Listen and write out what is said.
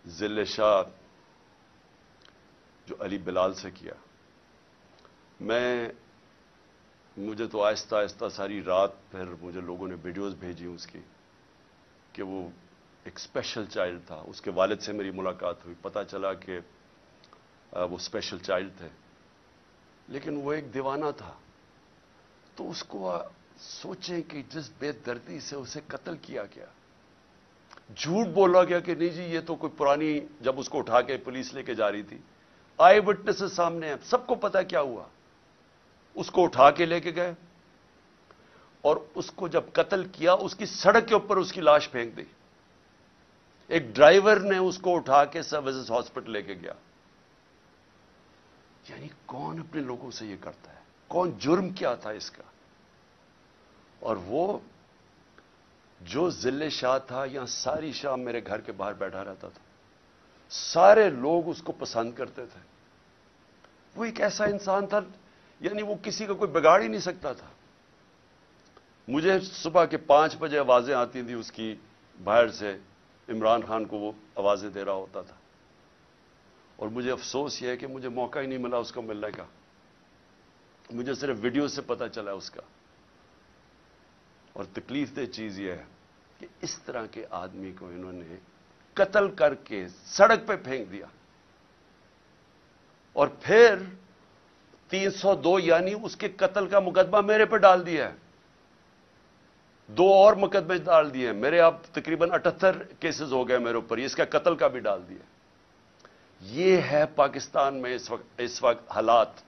ذل شاہ جو علی بلال سے کیا، مجھے تو آہستہ آہستہ ساری رات پھر مجھے لوگوں نے ویڈیوز بھیجی اس کی کہ وہ ایک اسپیشل چائلڈ تھا. اس کے والد سے میری ملاقات ہوئی، پتہ چلا کہ وہ اسپیشل چائلڈ تھے، لیکن وہ ایک دیوانہ تھا. تو اس کو سوچیں کہ جس بے دردی سے اسے قتل کیا گیا، جھوٹ بولا گیا کہ نہیں جی یہ تو کوئی پرانی، جب اس کو اٹھا کے پولیس لے کے جا رہی تھی، آئی وٹنسز سامنے ہیں، سب کو پتا کیا ہوا. اس کو اٹھا کے لے کے گئے اور اس کو جب قتل کیا اس کی سڑک کے اوپر اس کی لاش پھینک دی. ایک ڈرائیور نے اس کو اٹھا کے سروسز ہاسپٹل لے کے گیا. یعنی کون اپنے لوگوں سے یہ کرتا ہے؟ کون؟ جرم کیا تھا اس کا؟ اور وہ جو ذل شاہ تھا، یہاں ساری شام میرے گھر کے باہر بیٹھا رہتا تھا، سارے لوگ اس کو پسند کرتے تھے. وہ ایک ایسا انسان تھا، یعنی وہ کسی کا کوئی بگاڑ ہی نہیں سکتا تھا. مجھے صبح کے 5 بجے آوازیں آتی تھیں اس کی باہر سے، عمران خان کو وہ آوازیں دے رہا ہوتا تھا. اور مجھے افسوس یہ ہے کہ مجھے موقع ہی نہیں ملا اس کو ملنے کا. مجھے صرف ویڈیو سے پتہ چلا اس کا. اور تکلیف دہ چیز یہ ہے کہ اس طرح کے آدمی کو انہوں نے قتل کر کے سڑک پہ پھینک دیا. اور پھر 302 یعنی اس کے قتل کا مقدمہ میرے پہ ڈال دیا ہے. 2 اور مقدمے ڈال دیے ہیں میرے. اب تقریباً 78 کیسز ہو گئے میرے اوپر. اس کا قتل کا بھی ڈال دیا. یہ ہے پاکستان میں اس وقت حالات.